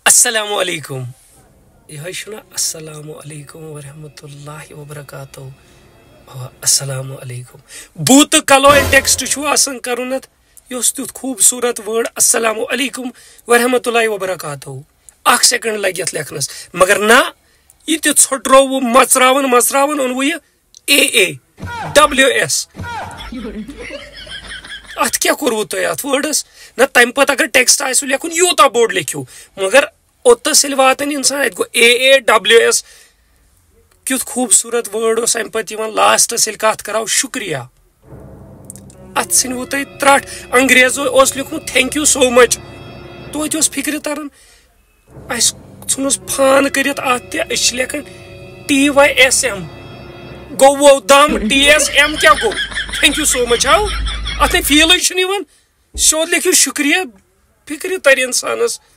Asslamualaikum. Yah shuna Asslamualaikum warahmatullahi wabarakatuh. Asslamualaikum. Boot kalo text chu asan karunat. Yos tut खूबसूरत word Asslamualaikum warahmatullahi wabarakatuh. 1 second lagyat lekhnas. Magar na it chhotro masravan on we AA WS. At क्या करूँ तो यार words ना time पर अगर text आए सुलिया कुन यूता बोर्ड लिखियो मगर ओत्ता सिलवातन इंसान इतको AAWS क्यों खूबसूरत वर्ड और संपत्ति वन लास्ट सिलकात कराओ शुक्रिया अत्सिन होता है त्राट अंग्रेज़ो ओस लिखूं थैंक यू सो मच तो ये जोस फिक्र तरन ऐस सुनोस फान करियत आते इश्लेकन TYSM गो वो दाम TSM क्या गो थैंक यू सो मच हाउ अतः फील शोद लिखियो शुक्रिया फिक्र तर इंसानस